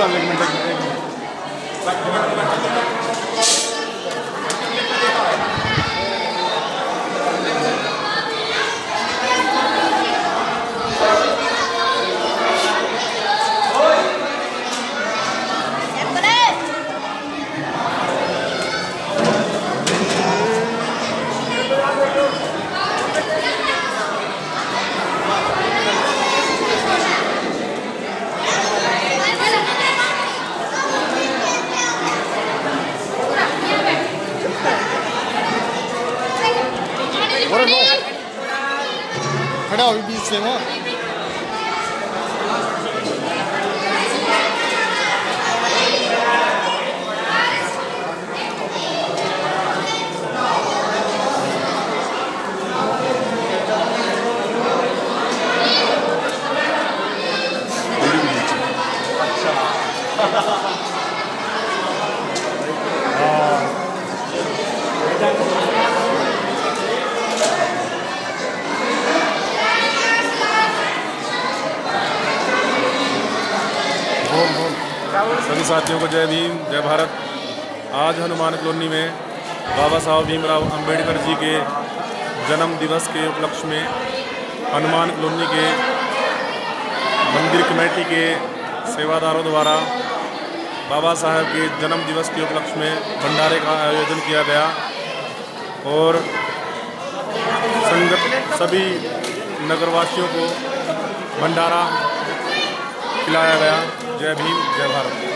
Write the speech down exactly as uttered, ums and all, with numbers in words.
एक मिनट एक मिनट खड़ा हो बीच से वो सभी साथियों को जय भीम जय भारत। आज हनुमान कॉलोनी में बाबा साहब भीमराव अंबेडकर जी के जन्म दिवस के उपलक्ष्य में हनुमान कॉलोनी के मंदिर कमेटी के सेवादारों द्वारा बाबा साहब के जन्म दिवस के उपलक्ष्य में भंडारे का आयोजन किया गया और संगत सभी नगरवासियों को भंडारा खिलाया गया। जय भीम जय भारत।